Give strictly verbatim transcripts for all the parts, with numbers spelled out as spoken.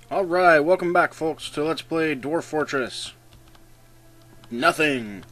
Alright, welcome back folks to Let's Play Dwarf Fortress. Nothing!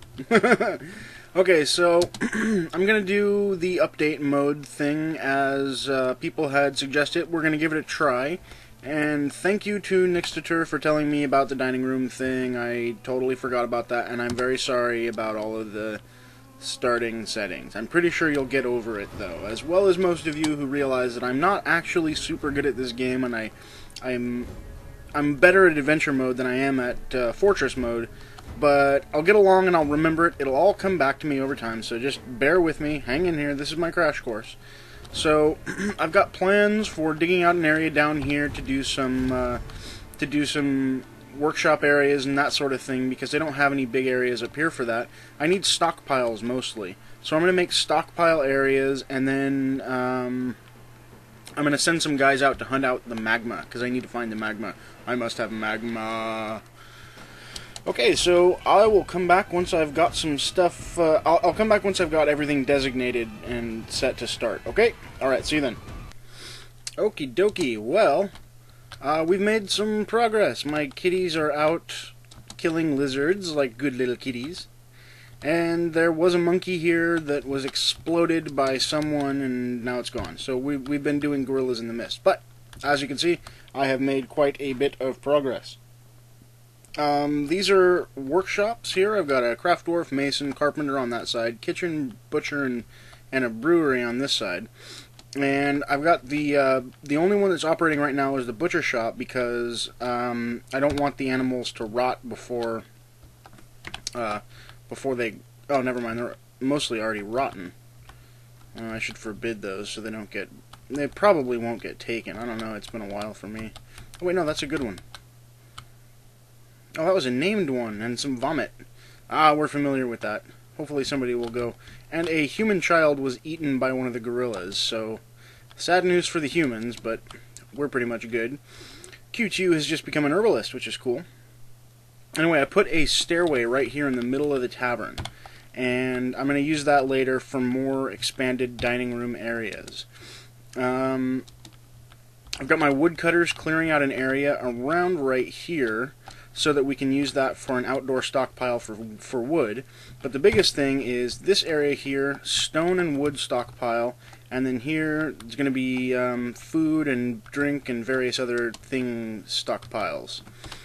Okay, so I'm gonna do the update mode thing as uh, people had suggested. We're gonna give it a try. And thank you to Nixtator for telling me about the dining room thing. I totally forgot about that, and I'm very sorry about all of the starting settings. I'm pretty sure you'll get over it though, as well as most of you who realize that I'm not actually super good at this game, and I I'm I'm better at adventure mode than I am at uh, fortress mode, but I'll get along and I'll remember it. It'll all come back to me over time, so just bear with me, hang in here. This is my crash course. So I've got plans for digging out an area down here to do some uh, to do some workshop areas and that sort of thing, because they don't have any big areas up here for that. I need stockpiles mostly, so I'm going to make stockpile areas, and then um, I'm going to send some guys out to hunt out the magma, because I need to find the magma. I must have magma. Okay, so I will come back once I've got some stuff. Uh, I'll, I'll come back once I've got everything designated and set to start. Okay? Alright, see you then. Okie dokie. Well, uh, we've made some progress. My kitties are out killing lizards like good little kitties. And there was a monkey here that was exploded by someone, and now it's gone. So we, we've been doing gorillas in the mist. But, as you can see, I have made quite a bit of progress. Um, these are workshops here. I've got a craft dwarf, mason, carpenter on that side, kitchen, butcher, and, and a brewery on this side. And I've got the uh, the only one that's operating right now is the butcher shop, because um, I don't want the animals to rot before uh, before they. Oh, never mind. They're mostly already rotten. Uh, I should forbid those so they don't get. They probably won't get taken. I don't know. It's been a while for me. Oh wait, no, that's a good one. Oh, that was a named one, and some vomit. Ah, we're familiar with that. Hopefully somebody will go. And a human child was eaten by one of the gorillas, so sad news for the humans, but we're pretty much good. Q two has just become an herbalist, which is cool. Anyway, I put a stairway right here in the middle of the tavern, and I'm going to use that later for more expanded dining room areas. Um, I've got my woodcutters clearing out an area around right here, so that we can use that for an outdoor stockpile for for wood. But the biggest thing is this area here, stone and wood stockpile, and then here it's going to be um, food and drink and various other thing stockpiles.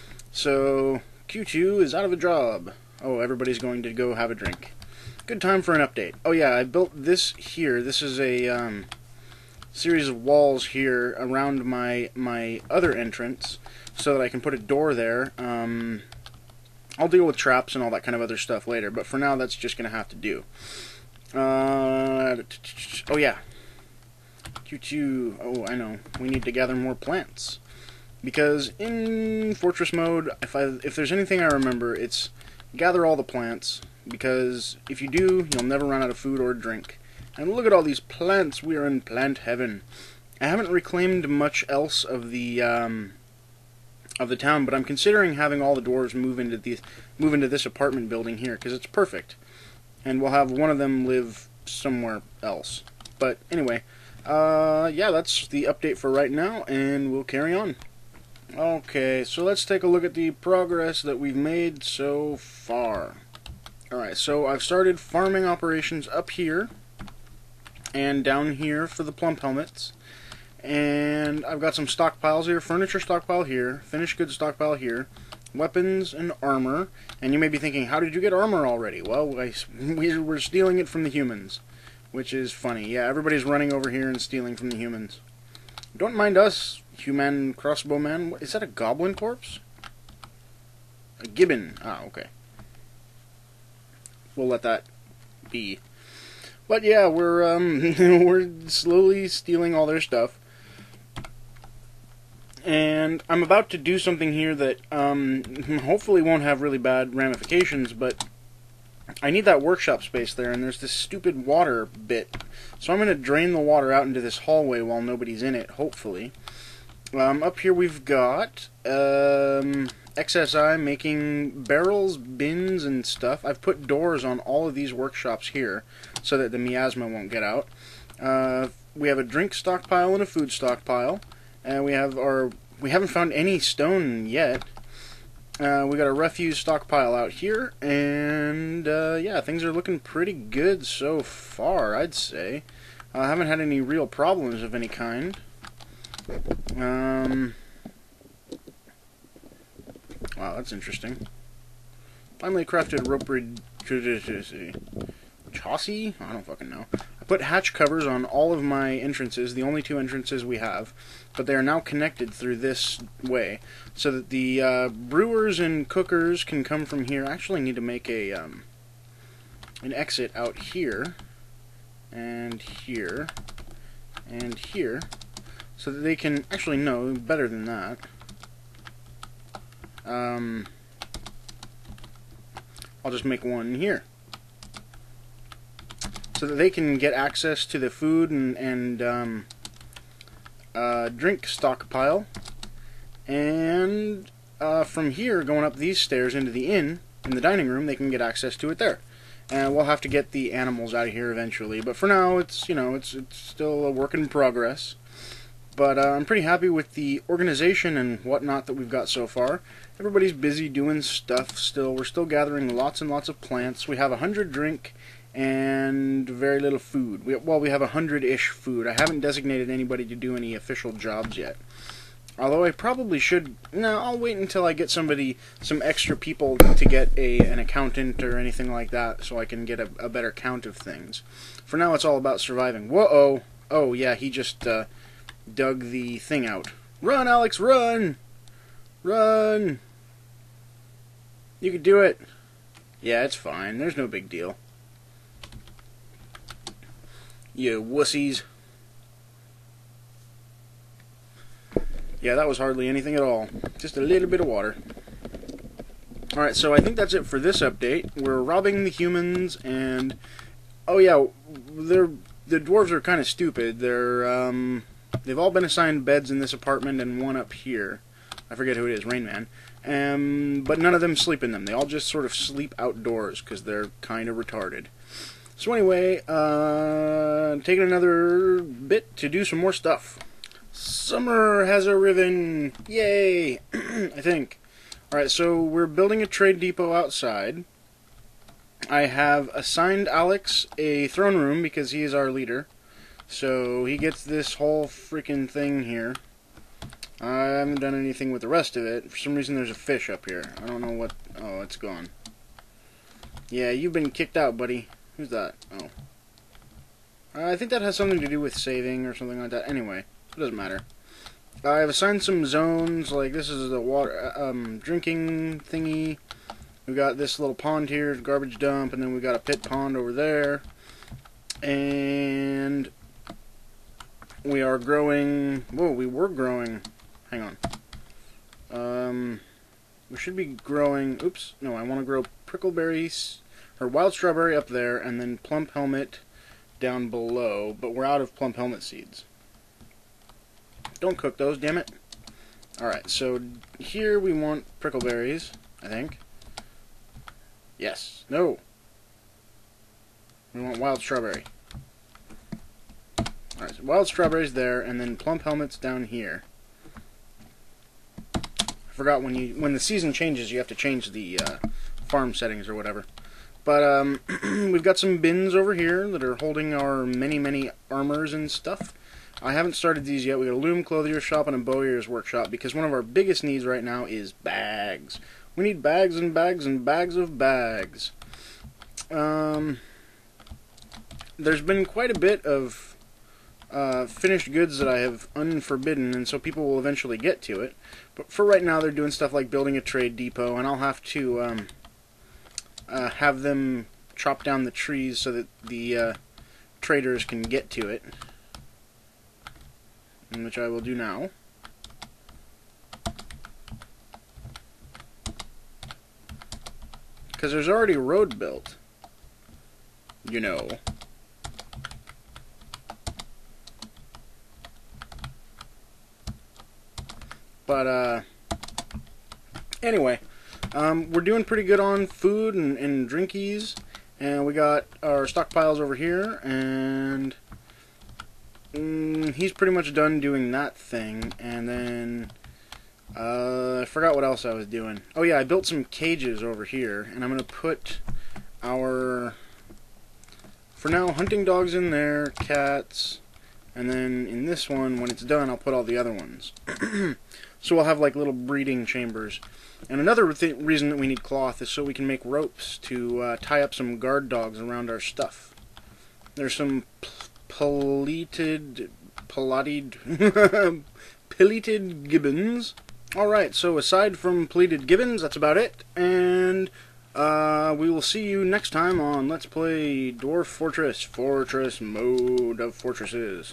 So Q two is out of a job. Oh, everybody's going to go have a drink. Good time for an update. Oh yeah, I built this here. This is a um, series of walls here around my my other entrance, so that I can put a door there. Um, I'll deal with traps and all that kind of other stuff later, but for now that's just going to have to do. Uh, oh yeah. Q two. Oh, I know. We need to gather more plants. Because in Fortress mode, if, I, if there's anything I remember, it's gather all the plants, because if you do, you'll never run out of food or drink. And look at all these plants. We are in plant heaven. I haven't reclaimed much else of the... Um, of the town, but I'm considering having all the dwarves move into these move into this apartment building here, because it's perfect, and we'll have one of them live somewhere else. But anyway, uh, yeah, that's the update for right now, and we'll carry on. Okay, so let's take a look at the progress that we've made so far. Alright, so I've started farming operations up here and down here for the plump helmets. And I've got some stockpiles here, furniture stockpile here, finished goods stockpile here, weapons and armor. And you may be thinking, how did you get armor already? Well, I, we were stealing it from the humans, which is funny. Yeah, everybody's running over here and stealing from the humans. Don't mind us, human crossbowman. Is that a goblin corpse? A gibbon. Ah, okay. We'll let that be. But yeah, we're um, we're slowly stealing all their stuff. And I'm about to do something here that um, hopefully won't have really bad ramifications, but I need that workshop space there, and there's this stupid water bit. So I'm going to drain the water out into this hallway while nobody's in it, hopefully. Um, up here we've got um, X S I making barrels, bins, and stuff. I've put doors on all of these workshops here so that the miasma won't get out. Uh, we have a drink stockpile and a food stockpile. And we have our we haven't found any stone yet. Uh, we got a refuse stockpile out here, and uh, yeah, things are looking pretty good so far, I'd say. I uh, haven't had any real problems of any kind. Um, wow, that's interesting. Finally crafted rope bridge chassis? I don't fucking know. I put hatch covers on all of my entrances, the only two entrances we have, but they are now connected through this way, so that the uh, brewers and cookers can come from here. I actually need to make a um, an exit out here, and here, and here, so that they can actually no better than that. Um, I'll just make one here, so that they can get access to the food and, and um, uh, drink stockpile. And uh, from here, going up these stairs into the inn, in the dining room, they can get access to it there. And we'll have to get the animals out of here eventually. But for now, it's, you know, it's, it's still a work in progress. But uh, I'm pretty happy with the organization and whatnot that we've got so far. Everybody's busy doing stuff still. We're still gathering lots and lots of plants. We have a hundred drink and very little food. We, well, we have a hundred-ish food. I haven't designated anybody to do any official jobs yet. Although I probably should... No, I'll wait until I get somebody, some extra people to get a an accountant or anything like that, so I can get a, a better count of things. For now, it's all about surviving. Whoa-oh! Oh, yeah, he just uh, dug the thing out. Run, Alex, run! Run! You can do it. Yeah, it's fine. There's no big deal. You wussies. Yeah, that was hardly anything at all. Just a little bit of water. Alright, so I think that's it for this update. We're robbing the humans, and... Oh yeah, they're, the dwarves are kind of stupid. They're, um... They've all been assigned beds in this apartment and one up here. I forget who it is, Rain Man. Um, but none of them sleep in them. They all just sort of sleep outdoors, because they're kind of retarded. So anyway, uh, taking another bit to do some more stuff. Summer has arisen! Yay! I think. Alright, so we're building a trade depot outside. I have assigned Alex a throne room because he is our leader. So he gets this whole freaking thing here. I haven't done anything with the rest of it. For some reason there's a fish up here. I don't know what... Oh, it's gone. Yeah, you've been kicked out, buddy. Who's that? Oh. I think that has something to do with saving or something like that. Anyway, it doesn't matter. I've assigned some zones, like this is the water, um, drinking thingy. We've got this little pond here, garbage dump, and then we've got a pit pond over there. And we are growing, whoa, we were growing, hang on. Um, we should be growing, oops, no, I want to grow prickleberries, or wild strawberry up there, and then plump helmet down below, but we're out of plump helmet seeds. Don't cook those, damn it. Alright, so here we want prickleberries, I think. Yes. No. We want wild strawberry. Alright, so wild strawberries there, and then plump helmets down here. I forgot when you when the season changes, you have to change the uh, farm settings or whatever. But um, we've got some bins over here that are holding our many, many armors and stuff. I haven't started these yet. We got a loom clothier shop and a bowyer's workshop because one of our biggest needs right now is bags. We need bags and bags and bags of bags. Um, there's been quite a bit of uh, finished goods that I have unforbidden, and so people will eventually get to it. But for right now, they're doing stuff like building a trade depot, and I'll have to um, uh, have them chop down the trees so that the uh, traders can get to it. Which I will do now. Because there's already a road built. You know. But, uh... anyway. Um, we're doing pretty good on food and, and drinkies. And we got our stockpiles over here. And... Mm, he's pretty much done doing that thing, and then Uh, I forgot what else I was doing. Oh yeah, I built some cages over here, and I'm going to put our, for now, hunting dogs in there, cats, and then in this one, when it's done, I'll put all the other ones. So we'll have like little breeding chambers. And another th reason that we need cloth is so we can make ropes to uh, tie up some guard dogs around our stuff. There's some pleated, pilated, pileated gibbons. Alright, so aside from pleated gibbons, that's about it. And uh, we will see you next time on Let's Play Dwarf Fortress, Fortress Mode of Fortresses.